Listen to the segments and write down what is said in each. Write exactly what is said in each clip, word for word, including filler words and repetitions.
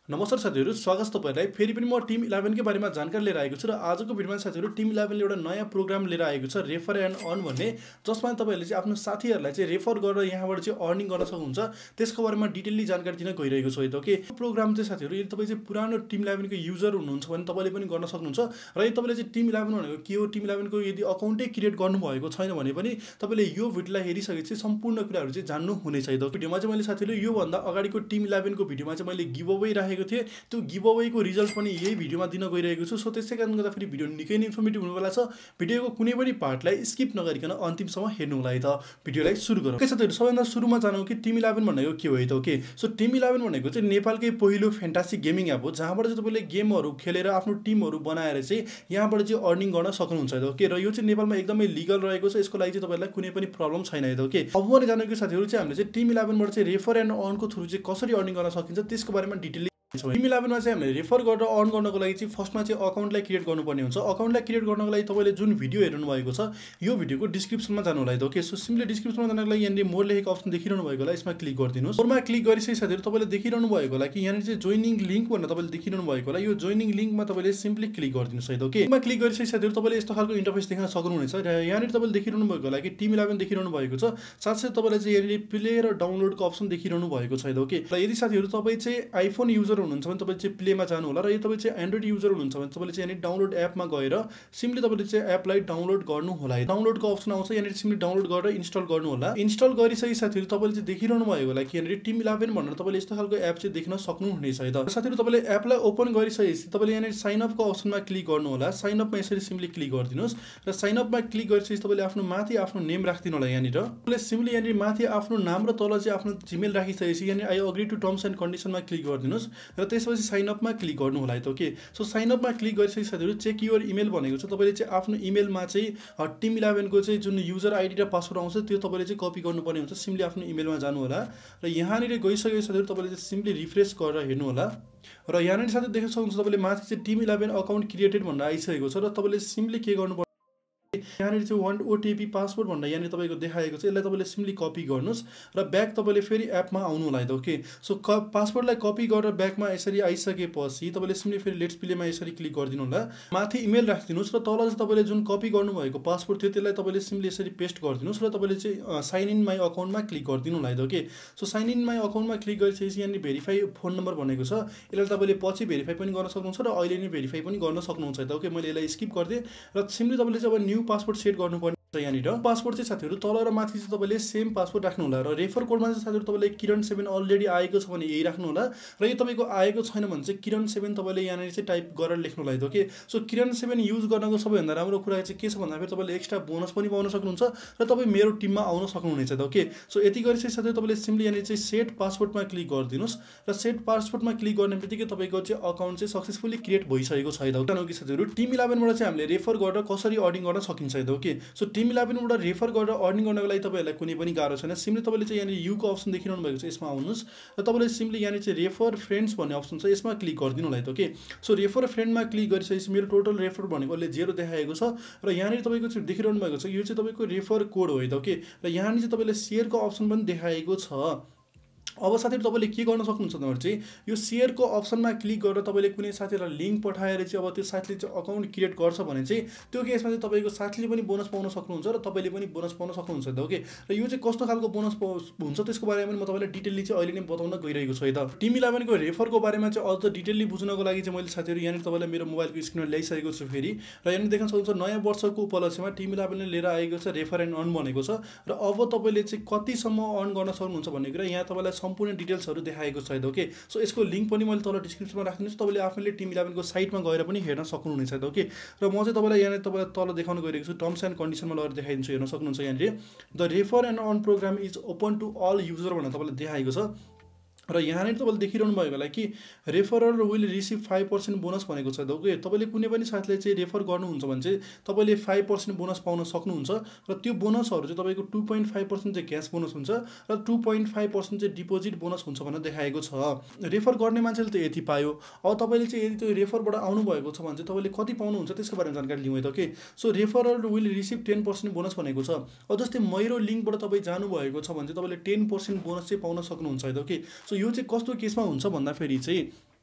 नमस्कार साथीहरु, स्वागत छ तपाईहरुलाई। फेरि पनि म टिम इलेभेन के बारेमा जानकारी लिएर आएको छु र आजको भिडियोमा साथीहरु टिम इलेभेन ले एउटा नयाँ प्रोग्राम लिएर आएको छ, रेफर एन्ड अर्न भन्ने, जसमा तपाईहरुले चाहिँ आफ्नो साथीहरुलाई चाहिँ रेफर गरेर यहाँबाट चाहिँ अर्निङ गर्न सक्नुहुन्छ। त्यसको बारेमा डिटेलली जानकारी दिन गइरहेको छु है त। ओके, प्रोग्राम चाहिँ साथीहरु यदि तपाई चाहिँ पुरानो टिम इलेभेन को युजर हुनुहुन्छ भने तपाईले पनि गर्न सक्नुहुन्छ र यदि तपाईले चाहिँ टिम इलेभेन भनेको के हो, टिम इलेभेन को यदि अकाउन्टै क्रिएट गर्नु भएको छैन भने पनि तपाईले यो भिडियोलाई हेरिसकेपछि सम्पूर्ण कुराहरु चाहिँ जान्नु हुनेछ है त। भिडियोमा चाहिँ मैले साथीहरु यो भन्दा अगाडिको टिम इलेभेन को भिडियोमा चाहिँ मैले गिभ अवे राखेको थिए, त्यो गिभ अवे को रिजल्ट पनि यही भिडियोमा दिन गइरहेको छु। सो त्यसै कारण गर्दा फेरि भिडियो निकै नै इन्फर्मेटिभ हुनेवाला छ। भिडियोको कुनै पनि पार्टलाई स्किप नगरिकन अन्तिमसम्म हेर्नु होला है त। भिडियोलाई सुरु गरौँ। के साथीहरु, सबैभन्दा सुरुमा जानौँ कि टिम इलेभेन भनेको के हो है त। ओके, सो टिम इलेभेन भनेको चाहिँ नेपालकै पहिलो फ्यान्टासी गेमिङ एप हो, जहाँबाट चाहिँ तपाईले गेमहरु खेलेर आफ्नो टिमहरु बनाएर चाहिँ यहाँबाट चाहिँ अर्निङ गर्न सक्नुहुन्छ है त। ओके, र यो चाहिँ नेपालमा एकदमै लिगल रहेको छ, यसको लागि चाहिँ तपाईहरुलाई कुनै पनि प्रब्लम छैन है त। ओके, अब भने जान्नु कि साथीहरु चाहिँ हामीले चाहिँ टिम इलेभेन बाट चाहिँ रेफर एन्ड अर्न को थ्रु चाहिँ कसरी अर्निङ गर्न सकिन्छ त्यसको बारेमा डिटेलली टिम इलेभेन मा चाहिँ हामीले रेफर गरेर अर्न गर्नको लागि चाहिँ फर्स्टमा चाहिँ अकाउन्टलाई क्रिएट गर्नुपर्ने हुन्छ। अकाउन्टलाई क्रिएट गर्नको लागि तपाईले जुन भिडियो हेर्नु भएको छ यो भिडियोको डिस्क्रिप्सनमा जानु होला है त। ओके, सो सिम्पली डिस्क्रिप्सनमा जानको लागि यहाँनिर मोर लेखेको अप्सन देखिरहनु भएको होला, यसमा क्लिक गरिदिनुस्। मोरमा क्लिक गरिसके साथीहरु तपाईले देखिरहनु भएको होला कि यहाँनिर चाहिँ जोइनिङ लिंक भनेर तपाईले देखिरहनु भएको होला। यो जोइनिङ लिंकमा तपाईले सिम्पली क्लिक गरिदिनुस् है त। ओके, यसमा क्लिक गरिसके साथीहरु तपाईले यस्तो खालको इन्टरफेस देख्न सक्नुहुनेछ र यहाँनिर तपाईले देखिरहनु भएको होला कि टिम इलेभेन देखिरहनु भएको छ। साथसाथै तपाईले चाहिँ यहाँनिर प्ले र डाउनलोडको अप्सन देखिरहनु भएको छ है त। ओके, र यदि साथीहरु तपाई चाहिँ आइफोन युजर हुनुहुन्छ भने तपाई चाहिँ प्लेमा जानु होला, र यदि तपाई चाहिँ एन्ड्रोइड युजर हुनुहुन्छ भने तपाईले चाहिँ यहाँनिर डाउनलोड एपमा गएर सिम्पली तपाईले चाहिँ एपलाई डाउनलोड गर्नु होला है। डाउनलोडको अप्सन आउँछ, यहाँनिर सिम्पली डाउनलोड गरेर इन्स्टल गर्नु होला। इन्स्टल गरिसके साथीहरु तपाईले चाहिँ देखिरहनु भएको होला कि यहाँनिर टिम इलेभेन भनेर तपाईले यस्तो खालको एप चाहिँ देख्न सक्नुहुनेछ है त। साथीहरु तपाईले एपलाई ओपन गरिसकेपछि तपाईले यहाँनिर साइन अप को अप्सनमा क्लिक गर्नु होला। साइन अप मा यसरी सिम्पली क्लिक गरिदिनुस् र साइन अप मा क्लिक गरिसकेपछि तपाईले आफ्नो माथि आफ्नो नेम राख्दिनु होला। यहाँनिर तपाईले सिम्पली यहाँनिर माथि आफ्नो नाम र तल चाहिँ आफ्नो जिमेल राखिसकेपछि यहाँनिर I agree to terms and कन्डिसनमा क्लिक गरिदिनुस् र त्यसपछि साइन अप मा क्लिक गर्नु होला है त। ओके, सो साइन अप मा क्लिक गरिसकेपछि साथीहरु चेक युर इमेल भनेको छ, तपाईले चाहिँ आफ्नो इमेलमा चाहिँ टिम इलेभेन को चाहिँ जुन युजर आइडी र पासवर्ड आउँछ त्यो तपाईले चाहिँ कपी गर्नुपर्ने हुन्छ। सिम्पली आफ्नो इमेलमा जानु होला र यहाँनिर गइसकेपछि साथीहरु तपाईले चाहिँ सिम्पली रिफ्रेश गरेर हेर्नु होला र यहाँनिर साथै देख्न सक्नुहुन्छ तपाईले माथि चाहिँ टिम इलेभेन अकाउन्ट क्रिएटेड भनेर आइसकेको छ र तपाईले सिम्पली के गर्नु यहाँनिर चाहिँ वान ओटिपी पासवर्ड भनेर यहाँनिर तपाईको देखाएको छ। यसलाई तपाईले सिम्पली कपी गर्नुस् र ब्याक तपाईले फेरि एपमा आउनु होला है त। ओके, सो पासवर्डलाई कपी गरेर ब्याकमा यसरी आइसकेपछि तपाईले सिम्पली फेरि लेट्स प्लेमा यसरी क्लिक गरिदिनु होला। माथि इमेल राखिदिनुस् र तल चाहिँ तपाईले जुन कपी गर्नुभएको पासवर्ड थियो त्यसलाई तपाईले सिम्पली यसरी पेस्ट गरिदिनुस् र तपाईले चाहिँ साइन इन माई अकाउन्टमा क्लिक गरिदिनु होला है त। Okay, so sign in my अकाउन्टमा क्लिक गरिसकेपछि यहाँनिर भेरिफाई फोन नम्बर भनेको छ, यसलाई तपाईले पछि भेरिफाई पनि गर्न सक्नुहुन्छ र अहिले नै भेरिफाई पनि गर्न सक्नुहुन्छ है त। ओके, मैले यसलाई स्किप गरिदिएँ र सिम्पली तपाईले चाहिँ अब न्यू पासवर्ड सेट गर्नुपर्ने छ। यहाँनिर पासवर्ड चाहिँ साथीहरु तल र माथि चाहिँ तपाईले सेम पासवर्ड राख्नु होला र रेफर कोडमा चाहिँ साथीहरु तपाईले किरण सेभेन अलरेडी आएको छ भने यही राख्नु होला र यो तपाईको आएको छैन भने चाहिँ किरण सेभेन तपाईले यहाँनिर चाहिँ टाइप गरेर लेख्नु होला है त। Okay, so Kiran seven use गर्नको सबैभन्दा राम्रो कुरा चाहिँ के छ भन्दाखेरि तपाईले एक्स्ट्रा बोनस पनि पाउन सक्नुहुन्छ र तपाई मेरो टिममा आउन सक्नुहुनेछ त। ओके, सो यति गरिसके साथै तपाईले सिम्पली यहाँनिर चाहिँ सेट पासवर्डमा क्लिक गरिदिनुस् र सेट पासवर्डमा क्लिक गर्ने बित्तिकै तपाईको चाहिँ अकाउन्ट चाहिँ सक्सेसफुली क्रिएट भइसकेको छ है त। जानु कि साथीहरु टिम इलेभेन बाट चाहिँ हामीले रेफर गरेर कसरी अर्निङ गर्न सकिन्छ है त। ओके, सो टिम इलेभेन बाट रेफर गरेर अर्निङ गर्नको लागि तपाईहरुलाई कुनै पनि गाह्रो छैन। सिम्पली तपाईले चाहिँ यहाँनिर यु को अप्सन देखिरहनु भएको छ, यसमा आउनुस् र तपाईले सिम्पली यहाँनिर चाहिँ रेफर फ्रेन्ड्स भन्ने अप्सन छ, यसमा क्लिक गरिदिनु होला है त। ओके, सो रेफर फ्रेन्डमा क्लिक गरिसकेपछि मेरो टोटल रेफर भनेको अहिले जेरो देखाएको छ र यहाँनिर तपाईको चाहिँ देखिरहनु भएको छ यो चाहिँ तपाईको रेफर कोड हो है त। ओके, र यहाँनिर चाहिँ तपाईले शेयरको अप्सन पनि देखाएको छ। अब साथीहरु तपाईले के गर्न सक्नुहुन्छ भने चाहिँ यो शेयरको अप्सनमा क्लिक गरेर तपाईले कुनै साथीलाई लिंक पठाएर चाहिँ अब त्यो साथीले चाहिँ अकाउन्ट क्रिएट गर्छ भने चाहिँ त्यो केसमा चाहिँ तपाईको साथीले पनि बोनस पाउन सक्नुहुन्छ र तपाईले पनि बोनस पाउन सक्नुहुन्छ त। ओके, र यो चाहिँ कस्तो खालको बोनस हुन्छ त्यसको बारेमा पनि म तपाईलाई डिटेलली चाहिँ अहिले नै बताउन गइरहेको छु है त। टिम इलेभेन को रेफरको बारेमा चाहिँ अझ डिटेलली बुझ्नको लागि चाहिँ मैले साथीहरु यहाँनिर तपाईलाई मेरो मोबाइलको स्क्रिनमा ल्याइसकेको छु फेरि र यहाँनिर देख्न सक्नुहुन्छ नयाँ वर्षको उपलक्ष्यमा टिम इलेभेनले लिएर आएको छ रेफर एन्ड अर्न भनेको छ र अब तपाईले चाहिँ कतिसम्म अर्न गर्न सक्नुहुन्छ भन्ने कुरा यहाँ तपाईलाई सम्पूर्ण डिटेल्सहरु देखाएको छ है त। ओके, सो यसको लिंक पनि मैले तल डिस्क्रिप्सनमा राख्दिन्छु, तपाईले आफैले टिम इलेभेन को साइटमा गएर पनि हेर्न सक्नुहुनेछ है त। ओके, र म चाहिँ तपाईलाई यहाँ तपाईलाई तल देखाउन गइरहेको छु, टर्म्स एन्ड कन्डिसनमा लगेर देखाइदिन्छु, हेर्न सक्नुहुन्छ। यहाँनिर the refer and earn program is open to all user भनेर तपाईलाई देखाएको छ र यहाँनिर तपाईले देखिरहनु भएको होला कि referrer will receive five percent bonus भनेको छ। ओके, तपाईले कुनै पनि साथीले चाहिँ रेफर गर्नुहुन्छ भने चाहिँ तपाईले फाइभ पर्सेन्ट बोनस पाउन सक्नुहुन्छ र त्यो बोनसहरु चाहिँ तपाईको टू पोइन्ट फाइभ पर्सेन्ट चाहिँ क्याश बोनस हुन्छ र टू पोइन्ट फाइभ पर्सेन्ट चाहिँ डिपोजिट बोनस हुन्छ भनेर देखाएको छ। रेफर गर्ने मान्छेले त यति पायो। अब तपाईले चाहिँ यदि त्यो रेफरबाट आउनु भएको छ भने चाहिँ तपाईले कति पाउनुहुन्छ त्यसको बारेमा जानकारी लिउँ है त। Okay, so referrer will receive ten percent bonus भनेको छ। अब जस्तै मेरो लिंकबाट तपाई जानु भएको छ भने चाहिँ तपाईले टेन पर्सेन्ट बोनस चाहिँ पाउन सक्नुहुन्छ है त। ओके, सो यो चाहिँ कस्तो केसमा हुन्छ भन्दा फेरि चाहिँ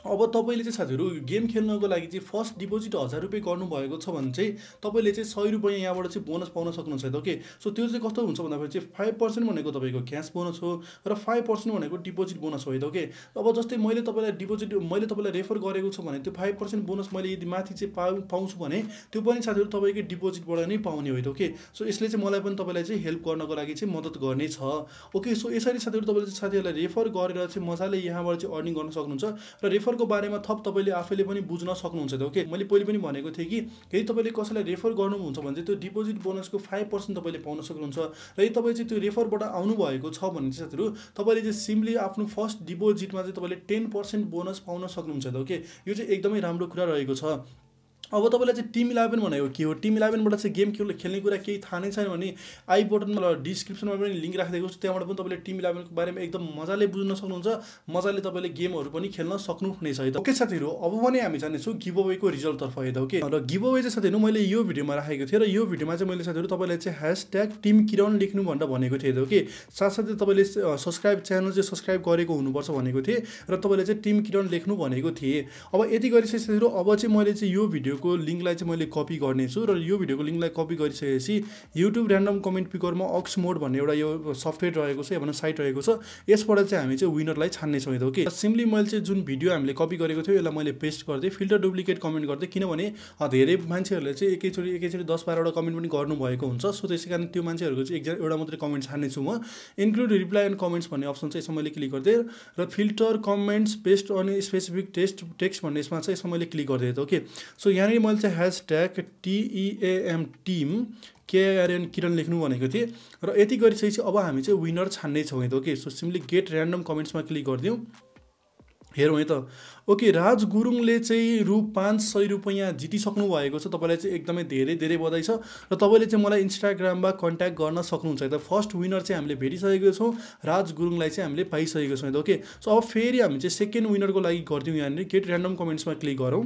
अब तपाईँले चाहिँ साथीहरू गेम खेल्नको लागि चाहिँ फर्स्ट डिपोजिट हजार रुपियाँ गर्नुभएको छ भने चाहिँ तपाईँले चाहिँ सय रुपियाँ यहाँबाट चाहिँ बोनस पाउन सक्नुहुन्छ है त। ओके, सो त्यो चाहिँ कस्तो हुन्छ भन्दाखेरि चाहिँ फाइभ पर्सेन्ट भनेको तपाईँको क्यास बोनस हो र फाइभ पर्सेन्ट भनेको डिपोजिट बोनस हो है त। ओके, अब जस्तै मैले तपाईँलाई डिपोजिट मैले तपाईँलाई रेफर गरेको छु भने त्यो फाइभ पर्सेन्ट बोनस मैले यदि माथि चाहिँ पाउ पाउँछु भने त्यो पनि साथीहरू तपाईँकै डिपोजिटबाट नै पाउने हो है त। ओके, सो यसले चाहिँ मलाई पनि तपाईँलाई चाहिँ हेल्प गर्नको लागि चाहिँ मद्दत गर्नेछ। ओके, सो यसरी साथीहरू तपाईँले चाहिँ साथीहरूलाई रेफर गरेर चाहिँ मजाले यहाँबाट चाहिँ अर्निङ गर्न सक्नुहुन्छ र रेफरको बारेमा थप तपाईँले आफैले पनि बुझ्न सक्नुहुन्छ त। ओके, मैले पहिले पनि भनेको थिएँ कि यदि तपाईँले कसैलाई रेफर गर्नुहुन्छ भने चाहिँ त्यो डिपोजिट बोनसको फाइभ पर्सेन्ट तपाईँले पाउन सक्नुहुन्छ र यदि तपाईँ चाहिँ त्यो रेफरबाट आउनुभएको छ भने चाहिँ साथीहरू तपाईँले चाहिँ सिम्पली आफ्नो फर्स्ट डिपोजिटमा चाहिँ तपाईँले टेन पर्सेन्ट बोनस पाउन सक्नुहुन्छ त। ओके, यो चाहिँ एकदमै राम्रो कुरा रहेको छ। अब तपाईँलाई चाहिँ टिम इलेभेन भनेको के हो, टिम इलेभेनबाट चाहिँ गेम खेल खेल्ने कुरा केही थाहा नै छैन भने आई बटनमा डिस्क्रिप्सनमा पनि लिङ्क राखिदिएको छु, त्यहाँबाट पनि तपाईँले टिम इलेभेनको बारेमा एकदम मजाले बुझ्न सक्नुहुन्छ, मजाले तपाईँले गेमहरू पनि खेल्न सक्नुहुनेछ है त। ओके साथीहरू, अब भने हामी जानेछौँ गिभ अवेको रिजल्टतर्फ है त। ओके, र गिभ अवे चाहिँ साथीहरू मैले यो भिडियोमा राखेको थिएँ र यो भिडियोमा चाहिँ मैले साथीहरू तपाईँलाई चाहिँ ह्यासट्याग टिम किरण लेख्नु भनेर भनेको थिएँ त। ओके, साथसाथै तपाईँले सब्सक्राइब च्यानल चाहिँ सब्सक्राइब गरेको हुनुपर्छ भनेको थिएँ र तपाईँले चाहिँ टिम किरण लेख्नु भनेको थिएँ। अब यति गरिसकेपछि साथीहरू अब चाहिँ मैले चाहिँ यो भिडियोको लिङ्कलाई चाहिँ मैले कपी गर्नेछु र यो भिडियोको लिङ्कलाई कपी गरिसकेपछि युट्युब ऱ्यान्डम कमेन्ट पिकरमा अक्स मोड भन्ने एउटा यो सफ्टवेयर रहेको छ या भनौँ साइट रहेको छ, यसबाट चाहिँ हामी चाहिँ विनरलाई छान्नेछौँ है त। ओके, सिम्पली मैले चाहिँ जुन भिडियो हामीले कपी गरेको थियो यसलाई मैले पेस्ट गरिदिएँ, फिल्टर डुप्लिकेट कमेन्ट गरिदिएँ, किनभने धेरै मान्छेहरूले चाहिँ एकैचोटि एकैचोटि दस बाह्रवटा कमेन्ट पनि गर्नुभएको हुन्छ। सो त्यसै कारण त्यो मान्छेहरूको चाहिँ एकजना एउटा मात्रै कमेन्ट छान्नेछु म। इन्क्लुड रिप्लाई एन्ड कमेन्ट्स भन्ने अप्सन चाहिँ यसमा मैले क्लिक गरिदिएँ र filter comments based on specific test text भन्ने यसमा चाहिँ यसमा मैले क्लिक गरिदिएँ त। ओके, सो यहाँनिर मैले चाहिँ ह्यासट्याग टिइएएम टिम केआरएन किरण लेख्नु भनेको थिएँ र यति गरिसकेपछि अब हामी चाहिँ विनर छान्नेछौँ है त। Okay, so simply get random कमेन्ट्समा क्लिक गरिदिउँ, हेरौँ है त। ओके, राज गुरुङले चाहिँ रु पाँच सय रुपियाँ जितिसक्नु भएको छ, तपाईँलाई चाहिँ एकदमै धेरै धेरै बधाई छ र तपाईँले चाहिँ मलाई इन्स्टाग्राममा कन्ट्याक्ट गर्न सक्नुहुन्छ है त। फर्स्ट विनर चाहिँ हामीले भेटिसकेको छौँ, राज गुरुङलाई चाहिँ हामीले पाइसकेको छौँ है त। ओके, सो अब फेरि हामी चाहिँ सेकेन्ड विनरको लागि गरिदिउँ, यहाँनिर गेट ऱ्यान्डम कमेन्ट्समा क्लिक गरौँ।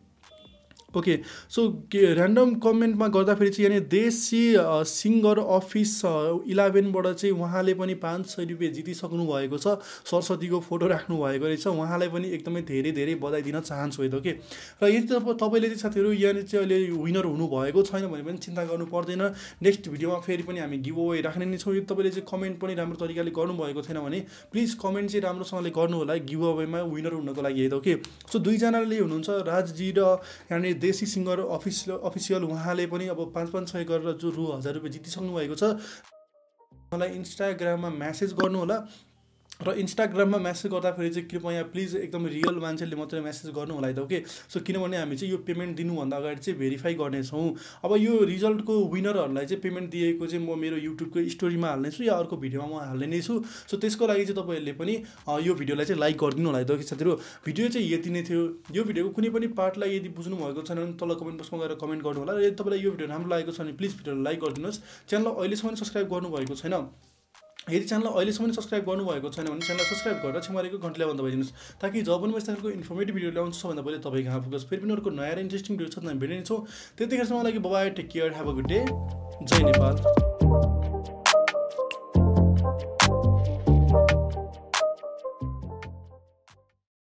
ओके, सो ऱ्यान्डम कमेन्टमा गर्दाखेरि चाहिँ यहाँनिर देशी सिङ्गर अफिस इलेभेनबाट चाहिँ उहाँले पनि पाँच सय रुपियाँ जितिसक्नु भएको छ, सरस्वतीको फोटो राख्नु भएको रहेछ, उहाँलाई पनि एकदमै धेरै धेरै बधाई दिन चाहन्छु है त। ओके, र यदि तपाईँले चाहिँ साथीहरू यहाँनिर चाहिँ अहिले विनर हुनुभएको छैन भने पनि चिन्ता गर्नु पर्दैन, नेक्स्ट भिडियोमा फेरि पनि हामी गिभ अवे राख्ने नै छौँ। यदि तपाईँले चाहिँ कमेन्ट पनि राम्रो तरिकाले गर्नुभएको छैन भने प्लिज कमेन्ट चाहिँ राम्रोसँगले गर्नु होला गिभ अवेमा विनर हुनको लागि है त। ओके, सो दुईजनाले हुनुहुन्छ राजजी र यहाँनिर देशी सिङ्गर अफिसियल अफिसियल उहाँले पनि अब पाँच पाँच सय गरेर जो रु हजार रुपियाँ जितिसक्नु भएको छ, मलाई इन्स्टाग्राममा म्यासेज गर्नु होला र इन्स्टाग्राममा म्यासेज गर्दाखेरि चाहिँ कृपया प्लिज एकदम रियल मान्छेले मात्रै म्यासेज गर्नु होला है त। ओके, सो किनभने हामी चाहिँ यो पेमेन्ट दिनुभन्दा अगाडि चाहिँ भेरिफाई गर्नेछौँ। अब यो रिजल्टको विनरहरूलाई चाहिँ पेमेन्ट दिएको चाहिँ म मेरो युट्युबको स्टोरीमा हाल्नेछु या अर्को भिडियोमा म हाल्ने नै छु। सो त्यसको लागि चाहिँ तपाईँहरूले पनि यो भिडियोलाई चाहिँ लाइक गरिदिनु होला है त। साथीहरू, भिडियो चाहिँ यति नै थियो। यो भिडियोको कुनै पनि पार्टलाई यदि बुझ्नु भएको छैन भने तल कमेन्ट बक्समा गएर कमेन्ट गर्नु होला र यदि तपाईँलाई यो भिडियो राम्रो लागेको छ भने प्लिज भिडियोलाई लाइक गरिदिनुहोस्। च्यानललाई अहिलेसम्म सब्सक्राइब गर्नुभएको छैन, यदि च्यानललाई अहिलेसम्म सब्सक्राइब गर्नुभएको छैन भने च्यानललाई सब्सक्राइब गरेर छेउमारेको घन्टीलाई बन्द गरिदिनुहोस्, ताकि जब पनि म यस्तो इन्फर्मेटिभ भिडियो ल्याउँछु सबभन्दा पहिले तपाईँ कहाँ पुग्छ। फेरि पनि अर्को नयाँ इन्ट्रेस्टिङ भिडियो छ, हामी भेट्नेछौँ। त्यतिखेरसम्म लागि bye, take care, have a good day, जय नेपाल।